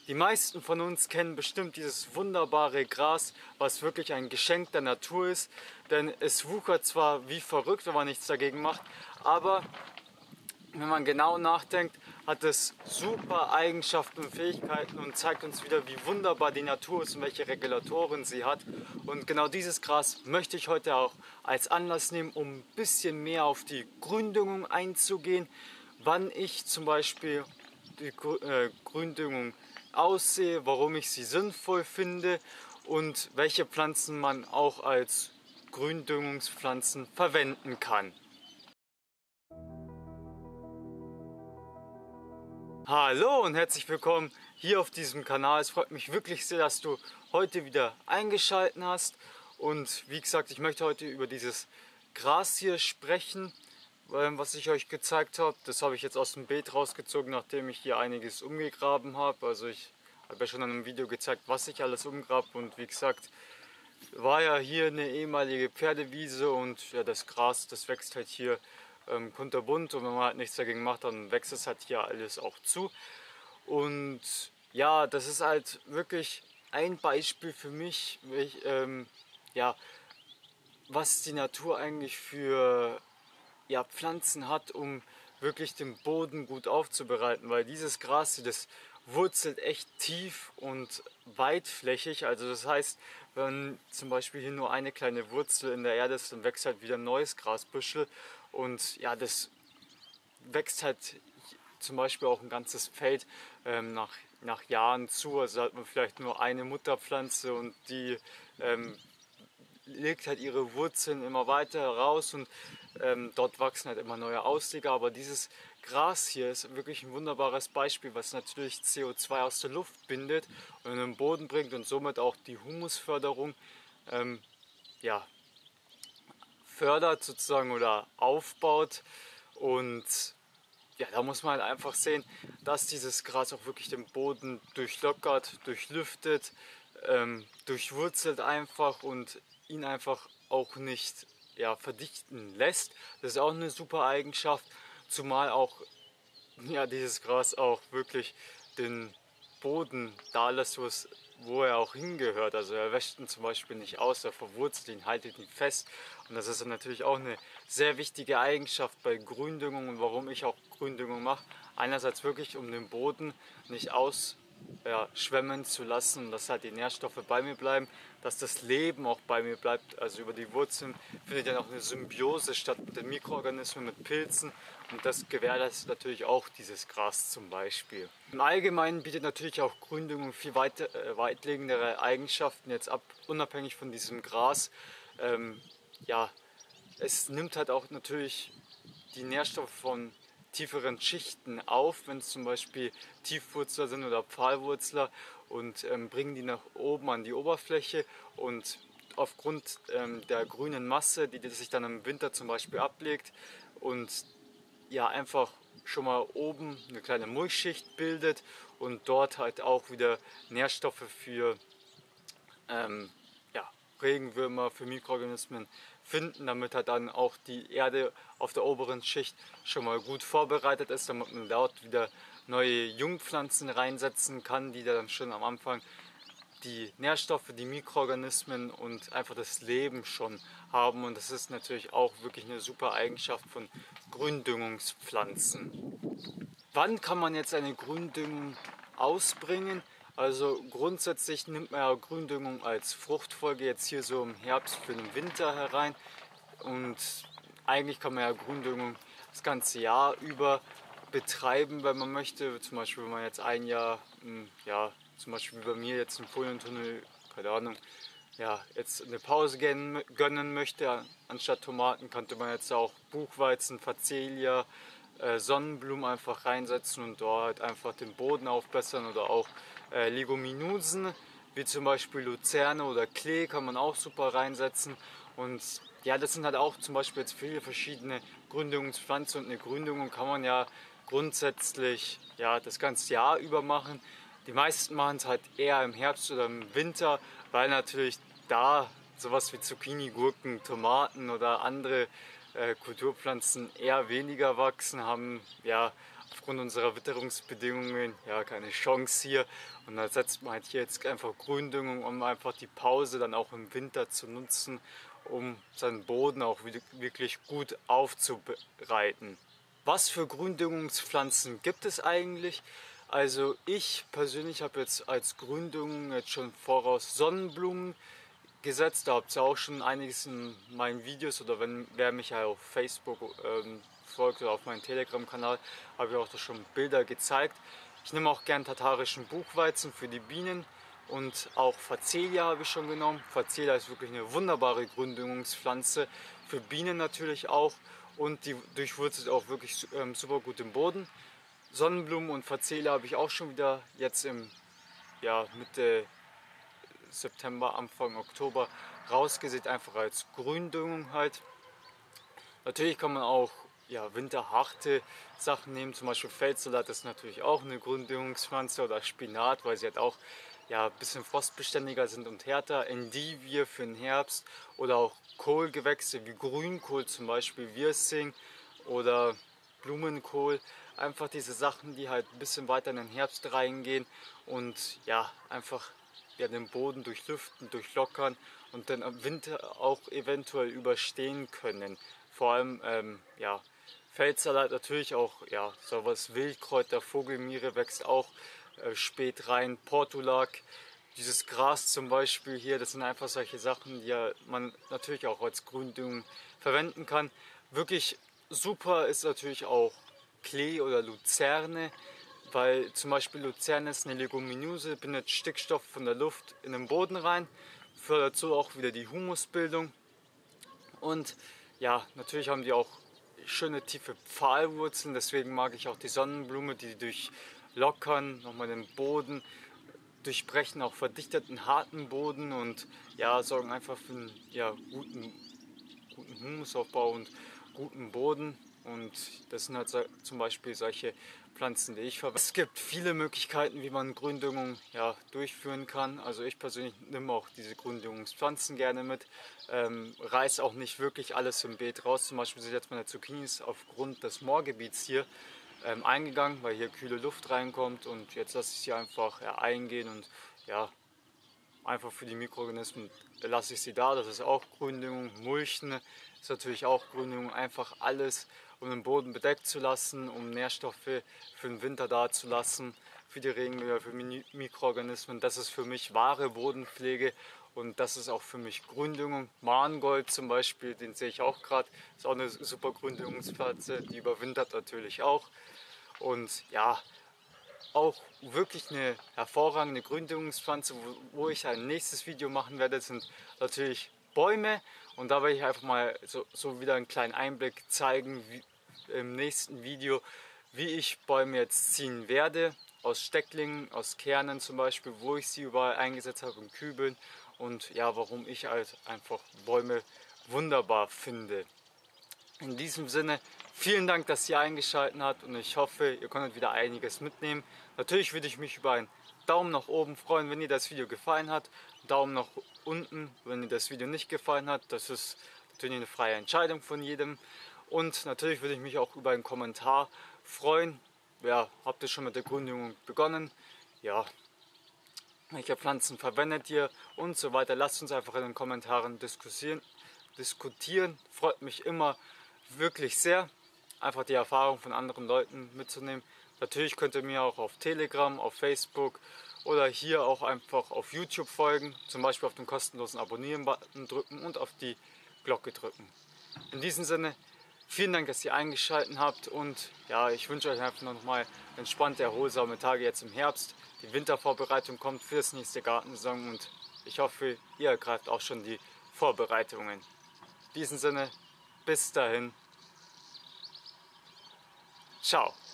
Die meisten von uns kennen bestimmt dieses wunderbare Gras, was wirklich ein Geschenk der Natur ist. Denn es wuchert zwar wie verrückt, wenn man nichts dagegen macht, aber wenn man genau nachdenkt, hat es super Eigenschaften und Fähigkeiten und zeigt uns wieder, wie wunderbar die Natur ist und welche Regulatoren sie hat. Und genau dieses Gras möchte ich heute auch als Anlass nehmen, um ein bisschen mehr auf die Gründüngung einzugehen, wann ich zum Beispiel die Gründüngung aussehe, warum ich sie sinnvoll finde und welche Pflanzen man auch als Gründüngungspflanzen verwenden kann. Hallo und herzlich willkommen hier auf diesem Kanal. Es freut mich wirklich sehr, dass du heute wieder eingeschaltet hast. Und wie gesagt, ich möchte heute über dieses Gras hier sprechen, was ich euch gezeigt habe. Das habe ich jetzt aus dem Beet rausgezogen, nachdem ich hier einiges umgegraben habe. Also ich habe ja schon in einem Video gezeigt, was ich alles umgrabe. Und wie gesagt, war ja hier eine ehemalige Pferdewiese und ja, das Gras, das wächst halt hier kunterbunt, und wenn man halt nichts dagegen macht, dann wächst es halt hier alles auch zu. Und ja, das ist halt wirklich ein Beispiel für mich, ja, was die Natur eigentlich für Pflanzen hat, um wirklich den Boden gut aufzubereiten, weil dieses Gras, das wurzelt echt tief und weitflächig. Also das heißt, wenn zum Beispiel hier nur eine kleine Wurzel in der Erde ist, dann wächst halt wieder ein neues Grasbüschel, und ja, das wächst halt zum Beispiel auch ein ganzes Feld nach Jahren zu. Also hat man vielleicht nur eine Mutterpflanze, und die legt halt ihre Wurzeln immer weiter raus, und dort wachsen halt immer neue Ausleger. Aber dieses Gras hier ist wirklich ein wunderbares Beispiel, was natürlich CO2 aus der Luft bindet und in den Boden bringt und somit auch die Humusförderung ja, fördert sozusagen oder aufbaut. Und ja, da muss man halt einfach sehen, dass dieses Gras auch wirklich den Boden durchlockert, durchlüftet, durchwurzelt einfach und ihn einfach auch nicht verdichten lässt. Das ist auch eine super Eigenschaft, zumal auch dieses Gras auch wirklich den Boden da lässt, wo er auch hingehört. Also er wäscht ihn zum Beispiel nicht aus, er verwurzelt ihn, haltet ihn fest. Und das ist dann natürlich auch eine sehr wichtige Eigenschaft bei Gründüngung, und warum ich auch Gründüngung mache. Einerseits wirklich, um den Boden nicht schwemmen zu lassen, dass halt die Nährstoffe bei mir bleiben, dass das Leben auch bei mir bleibt. Also über die Wurzeln findet ja auch eine Symbiose statt mit den Mikroorganismen, mit Pilzen, und das gewährleistet natürlich auch dieses Gras zum Beispiel. Im Allgemeinen bietet natürlich auch Gründüngung viel weitlegendere Eigenschaften, jetzt unabhängig von diesem Gras. Es nimmt halt auch natürlich die Nährstoffe von tieferen Schichten auf, wenn es zum Beispiel Tiefwurzler sind oder Pfahlwurzler, und bringen die nach oben an die Oberfläche, und aufgrund der grünen Masse, die sich dann im Winter zum Beispiel ablegt und einfach schon mal oben eine kleine Mulchschicht bildet und dort halt auch wieder Nährstoffe für Regenwürmer, für Mikroorganismen finden, damit halt dann auch die Erde auf der oberen Schicht schon mal gut vorbereitet ist, damit man dort wieder neue Jungpflanzen reinsetzen kann, die dann schon am Anfang die Nährstoffe, die Mikroorganismen und einfach das Leben schon haben. Und das ist natürlich auch wirklich eine super Eigenschaft von Gründüngungspflanzen. Wann kann man jetzt eine Gründüngung ausbringen? Also grundsätzlich nimmt man ja Gründüngung als Fruchtfolge jetzt hier so im Herbst für den Winter herein, und eigentlich kann man ja Gründüngung das ganze Jahr über betreiben, wenn man möchte. Zum Beispiel, wenn man jetzt ein Jahr, zum Beispiel wie bei mir jetzt im Folientunnel, keine Ahnung, jetzt eine Pause gönnen möchte, anstatt Tomaten könnte man jetzt auch Buchweizen, Facelia, Sonnenblumen einfach reinsetzen und dort einfach den Boden aufbessern, oder auch Leguminosen wie zum Beispiel Luzerne oder Klee kann man auch super reinsetzen. Und ja, das sind halt auch zum Beispiel jetzt viele verschiedene Gründungspflanzen, und eine Gründung kann man ja grundsätzlich das ganze Jahr über machen. Die meisten machen es halt eher im Herbst oder im Winter, weil natürlich da sowas wie Zucchini, Gurken, Tomaten oder andere Kulturpflanzen eher weniger wachsen, haben aufgrund unserer Witterungsbedingungen ja keine Chance hier. Und da setzt man halt hier jetzt einfach Gründüngung, um einfach die Pause dann auch im Winter zu nutzen, um seinen Boden auch wirklich gut aufzubereiten. Was für Gründüngungspflanzen gibt es eigentlich? Also ich persönlich habe jetzt als Gründüngung jetzt schon voraus Sonnenblumen gesetzt. Da habt ihr auch schon einiges in meinen Videos, oder wer mich ja auf Facebook folgt oder auf meinem Telegram-Kanal, habe ich auch da schon Bilder gezeigt. Ich nehme auch gern tatarischen Buchweizen für die Bienen und auch Facelia habe ich schon genommen. Facelia ist wirklich eine wunderbare Gründüngungspflanze, für Bienen natürlich auch, und die durchwurzelt auch wirklich super gut im Boden. Sonnenblumen und Facelia habe ich auch schon wieder jetzt im Mitte September, Anfang Oktober rausgesät, einfach als Gründüngung halt. Natürlich kann man auch winterharte Sachen nehmen, zum Beispiel Feldsalat ist natürlich auch eine Gründüngungspflanze, oder Spinat, weil sie halt auch ein bisschen frostbeständiger sind und härter. Endivie für den Herbst, oder auch Kohlgewächse wie Grünkohl, zum Beispiel Wirsing oder Blumenkohl. Einfach diese Sachen, die halt ein bisschen weiter in den Herbst reingehen und einfach den Boden durchlüften, durchlockern und dann im Winter auch eventuell überstehen können. Vor allem Feldsalat natürlich auch, sowas Wildkräuter, Vogelmiere wächst auch spät rein, Portulak, dieses Gras zum Beispiel hier, das sind einfach solche Sachen, die man natürlich auch als Gründüngung verwenden kann. Wirklich super ist natürlich auch Klee oder Luzerne, weil zum Beispiel Luzerne ist eine Leguminose, bindet Stickstoff von der Luft in den Boden rein, fördert so auch wieder die Humusbildung. Und natürlich haben die auch schöne tiefe Pfahlwurzeln, deswegen mag ich auch die Sonnenblume, die durchlockern, nochmal den Boden, durchbrechen auch verdichteten, harten Boden und sorgen einfach für einen guten Humusaufbau und guten Boden. Und das sind halt zum Beispiel solche Pflanzen, die ich verwende. Es gibt viele Möglichkeiten, wie man Gründüngung durchführen kann. Also ich persönlich nehme auch diese Gründüngungspflanzen gerne mit. Reiß auch nicht wirklich alles im Beet raus. Zum Beispiel sind jetzt meine Zucchinis aufgrund des Moorgebiets hier eingegangen, weil hier kühle Luft reinkommt, und jetzt lasse ich sie einfach eingehen und einfach für die Mikroorganismen lasse ich sie da. Das ist auch Gründüngung. Mulchen ist natürlich auch Gründüngung. Einfach alles, um den Boden bedeckt zu lassen, um Nährstoffe für den Winter da zu lassen, für die Regenwälder, für Mikroorganismen. Das ist für mich wahre Bodenpflege, und das ist auch für mich Gründüngung. Mangold zum Beispiel, den sehe ich auch gerade, ist auch eine super Gründüngungspflanze, die überwintert natürlich auch. Und auch wirklich eine hervorragende Gründüngungspflanze, wo ich ein nächstes Video machen werde, sind natürlich Bäume, und da werde ich einfach mal so wieder einen kleinen Einblick zeigen im nächsten Video, wie ich Bäume jetzt ziehen werde, aus Stecklingen, aus Kernen zum Beispiel, wo ich sie überall eingesetzt habe, in Kübeln, und warum ich halt einfach Bäume wunderbar finde. In diesem Sinne, vielen Dank, dass ihr eingeschaltet habt, und ich hoffe, ihr konntet wieder einiges mitnehmen. Natürlich würde ich mich über einen Daumen nach oben freuen, wenn dir das Video gefallen hat. Daumen nach unten, wenn dir das Video nicht gefallen hat. Das ist natürlich eine freie Entscheidung von jedem. Und natürlich würde ich mich auch über einen Kommentar freuen. Habt ihr schon mit der Gründüngung begonnen? Welche Pflanzen verwendet ihr und so weiter? Lasst uns einfach in den Kommentaren diskutieren. Freut mich immer wirklich sehr, einfach die Erfahrung von anderen Leuten mitzunehmen. Natürlich könnt ihr mir auch auf Telegram, auf Facebook oder hier auch einfach auf YouTube folgen, zum Beispiel auf den kostenlosen Abonnieren-Button drücken und auf die Glocke drücken. In diesem Sinne, vielen Dank, dass ihr eingeschaltet habt, und ich wünsche euch einfach nochmal entspannte, erholsame Tage jetzt im Herbst. Die Wintervorbereitung kommt für das nächste Gartensaison, und ich hoffe, ihr ergreift auch schon die Vorbereitungen. In diesem Sinne, bis dahin. Ciao.